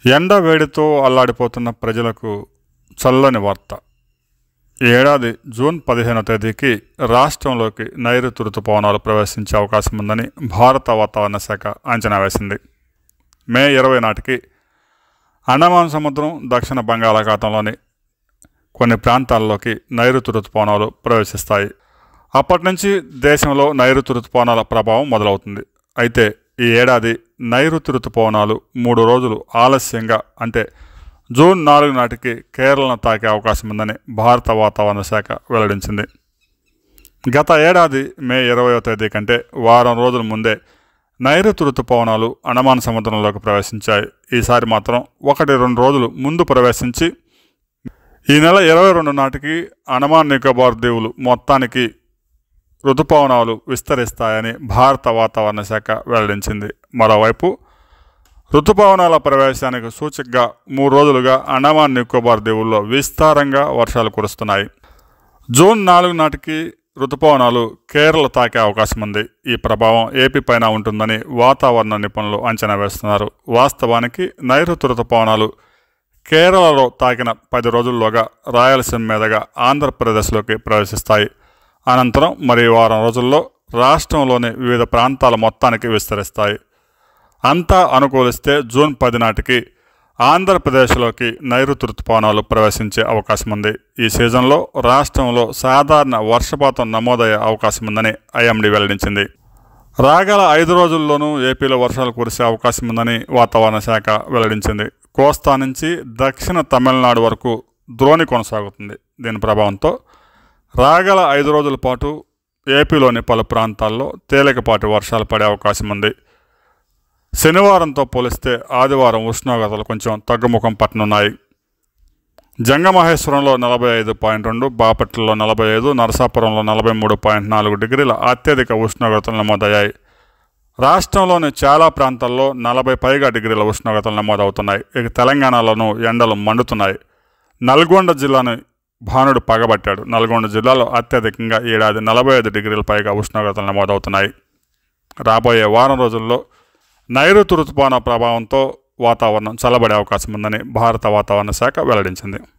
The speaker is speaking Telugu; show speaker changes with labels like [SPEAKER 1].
[SPEAKER 1] ఎండ వేడితో అల్లాడిపోతున్న ప్రజలకు చల్లని వార్త. ఈ ఏడాది జూన్ 15వ తేదీకి రాష్ట్రంలోకి నైరుతి రుతుపవనాలు ప్రవేశించే అవకాశం ఉందని భారత వాతావరణ శాఖ అంచనా వేసింది. మే 20 నాటికి అండమాన్ సముద్రం, దక్షిణ బంగాళాఖాతంలోని కొన్ని ప్రాంతాల్లోకి నైరుతి రుతుపవనాలు ప్రవేశిస్తాయి. అప్పటి నుంచి దేశంలో నైరుతి రుతుపవనాల ప్రభావం మొదలవుతుంది. అయితే ఈ ఏడాది నైరుతి రుతుపవనాలు 3 రోజులు ఆలస్యంగా అంటే జూన్ 4 నాటికి కేరళను తాకే అవకాశం ఉందని భారత వాతావరణ శాఖ వెల్లడించింది. గత ఏడాది మే 20వ తేదీ కంటే వారం రోజుల ముందే నైరుతి రుతుపవనాలు అండమాన్ సముద్రంలోకి ప్రవేశించాయి. ఈసారి మాత్రం 1-2 రోజులు ముందు ప్రవేశించి ఈ నెల 22 నాటికి అండమాన్ నికోబార్ దీవులు మొత్తానికి రుతుపవనాలు విస్తరిస్తాయని భారత వాతావరణ శాఖ వెల్లడించింది. మరోవైపు రుతుపవనాల ప్రవేశానికి సూచికగా 3 రోజులుగా అండమాన్ నికోబార్ దీవుల్లో విస్తారంగా వర్షాలు కురుస్తున్నాయి. జూన్ 4 నాటికి రుతుపవనాలు కేరళ తాకే అవకాశం ఉంది. ఈ ప్రభావం ఏపీ పైన ఉంటుందని వాతావరణ నిపుణులు అంచనా వేస్తున్నారు. వాస్తవానికి నైరుతి రుతుపవనాలు కేరళలో తాకిన 10 రోజుల్లోగా రాయలసీమ మీదుగా ఆంధ్రప్రదేశ్లోకి ప్రవేశిస్తాయి. అనంతరం మరి వారం రోజుల్లో రాష్ట్రంలోని వివిధ ప్రాంతాల మొత్తానికి విస్తరిస్తాయి. అంతా అనుకూలిస్తే జూన్ 10 నాటికి ఆంధ్రప్రదేశ్లోకి నైరుతి రుతుపవనాలు ప్రవేశించే అవకాశం ఉంది. ఈ సీజన్లో రాష్ట్రంలో సాధారణ వర్షపాతం నమోదయ్యే అవకాశం ఉందని ఐఎండీ వెల్లడించింది. రాగల 5 రోజుల్లోనూ ఏపీలో వర్షాలు కురిసే అవకాశం ఉందని వాతావరణ శాఖ వెల్లడించింది. కోస్తా నుంచి దక్షిణ తమిళనాడు వరకు ద్రోణి కొనసాగుతుంది. దీని ప్రభావంతో రాగల 5 రోజుల పాటు ఏపీలోని పలు ప్రాంతాల్లో తేలికపాటి వర్షాలు పడే అవకాశం ఉంది. శనివారంతో పోలిస్తే ఆదివారం ఉష్ణోగ్రతలు కొంచెం తగ్గుముఖం పట్టనున్నాయి. జంగమహేశ్వరంలో 45.2, బాపట్లలో 45, నరసాపురంలో 43.4 డిగ్రీల అత్యధిక ఉష్ణోగ్రతలు నమోదయ్యాయి. రాష్ట్రంలోని చాలా ప్రాంతాల్లో 40 పైగా డిగ్రీల ఉష్ణోగ్రతలు నమోదవుతున్నాయి. ఇక తెలంగాణలోనూ ఎండలు మండుతున్నాయి. నల్గొండ జిల్లాను భానుడు పగబట్టాడు. నల్గొండ జిల్లాలో అత్యధికంగా ఏడాది 45 డిగ్రీల పైగా ఉష్ణోగ్రతలు నమోదవుతున్నాయి. రాబోయే వారం రోజుల్లో నైరుతి రుతుపవన ప్రభావంతో వాతావరణం చల్లబడే అవకాశం ఉందని భారత వాతావరణ శాఖ వెల్లడించింది.